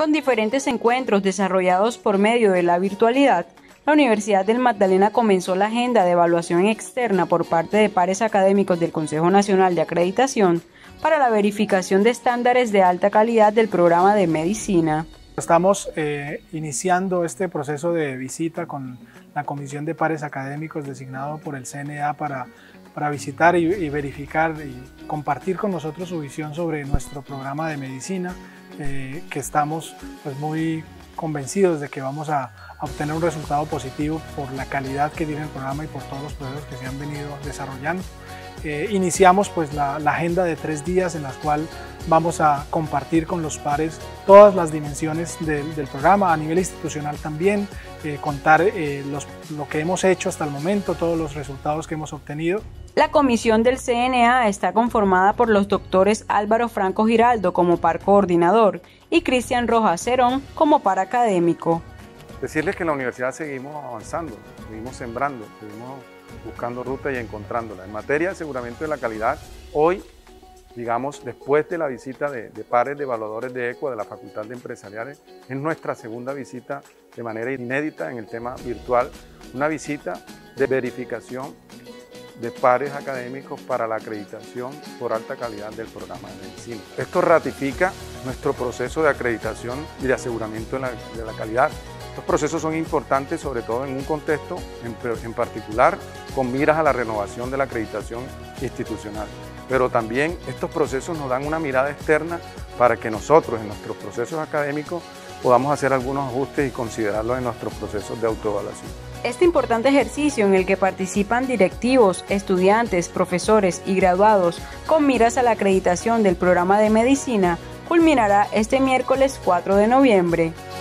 Con diferentes encuentros desarrollados por medio de la virtualidad, la Universidad del Magdalena comenzó la agenda de evaluación externa por parte de pares académicos del Consejo Nacional de Acreditación para la verificación de estándares de alta calidad del programa de medicina. Estamos iniciando este proceso de visita con la Comisión de Pares Académicos designado por el CNA para visitar y verificar y compartir con nosotros su visión sobre nuestro programa de medicina, que estamos pues, muy convencidos de que vamos a obtener un resultado positivo por la calidad que tiene el programa y por todos los procesos que se han venido desarrollando. Iniciamos pues la agenda de 3 días en la cual vamos a compartir con los pares todas las dimensiones del programa, a nivel institucional también, contar lo que hemos hecho hasta el momento, todos los resultados que hemos obtenido. La comisión del CNA está conformada por los doctores Álvaro Franco Giraldo como par coordinador y Cristian Rojas Cerón como par académico. Decirles que en la universidad seguimos avanzando, seguimos sembrando, seguimos buscando rutas y encontrándolas. En materia de aseguramiento de la calidad, hoy, digamos, después de la visita de pares de evaluadores de ECUA de la Facultad de Empresariales, es nuestra segunda visita de manera inédita en el tema virtual, una visita de verificación de pares académicos para la acreditación por alta calidad del programa de medicina. Esto ratifica nuestro proceso de acreditación y de aseguramiento de la calidad. Estos procesos son importantes, sobre todo en un contexto en particular, con miras a la renovación de la acreditación institucional. Pero también estos procesos nos dan una mirada externa para que nosotros, en nuestros procesos académicos, podamos hacer algunos ajustes y considerarlos en nuestros procesos de autoevaluación. Este importante ejercicio en el que participan directivos, estudiantes, profesores y graduados con miras a la acreditación del programa de medicina culminará este miércoles 4 de noviembre.